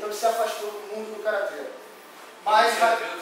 então ele se afastou do mundo do karatê. Mas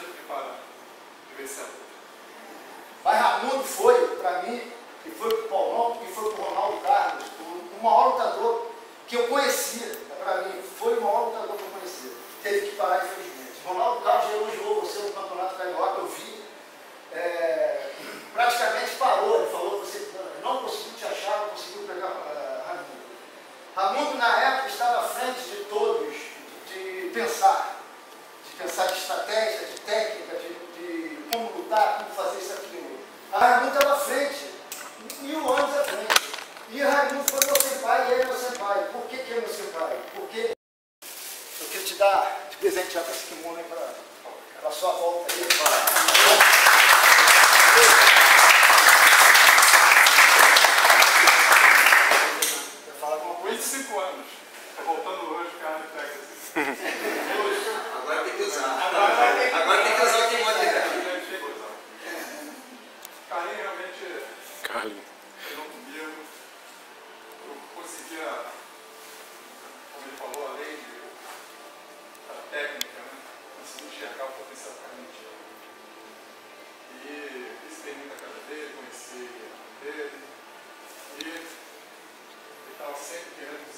Raimundo foi, para mim, e foi para o Paulão, e foi para o Ronaldo Carlos, o maior lutador que eu conhecia. Para mim, foi o maior lutador que eu conhecia. Teve que parar, infelizmente. Ronaldo Carlos já elogiou você no Campeonato Carioca, eu vi. Praticamente parou, ele falou, você não conseguiu te achar, não conseguiu pegar Raimundo. Raimundo, na época, estava à frente de todos, de pensar de estratégia, de técnica, de como lutar, como fazer isso, aquilo. Raimundo estava à frente, 1000 anos à frente. E Raimundo foi meu senpai e ele é meu senpai. Por que é meu senpai? Porque eu quero te dar, te presentear com esse kimono aí para a sua volta aí. Quer falar alguma coisa? 25 anos. Voltando hoje, o cara me pega assim. Agora tem que usar. Agora tem que usar o kimono de cara. Carlinhos realmente treinou comigo. Eu conseguia, como ele falou, além da técnica, né? Consegui enxergar o potencial do Carlinhos. E visitei muito a casa dele, conheci a dele. E ele estava sempre querendo